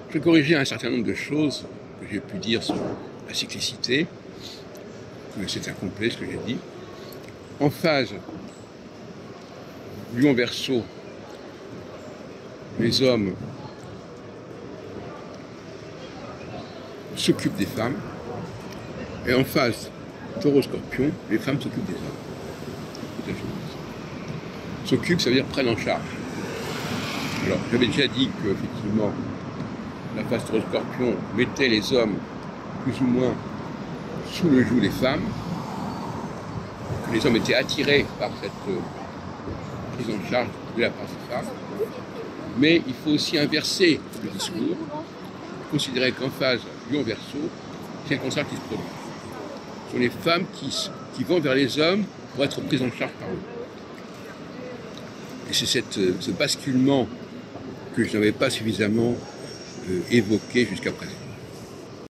Je vais corriger un certain nombre de choses que j'ai pu dire sur la cyclicité, que c'est incomplet ce que j'ai dit. En phase Lion Verseau, les hommes s'occupent des femmes, et en phase Taureau Scorpion, les femmes s'occupent des hommes. S'occupent, ça veut dire prennent en charge. Alors, j'avais déjà dit que, effectivement, la phase Taureau Scorpion mettait les hommes plus ou moins sous le joug des femmes, que les hommes étaient attirés par cette prise en charge de la part des femmes. Mais il faut aussi inverser le discours, considérer qu'en phase Lion Verseau, c'est un contraire qui se produit. Ce sont les femmes qui vont vers les hommes pour être prises en charge par eux. Et c'est ce basculement que je n'avais pas suffisamment évoqué jusqu'à présent.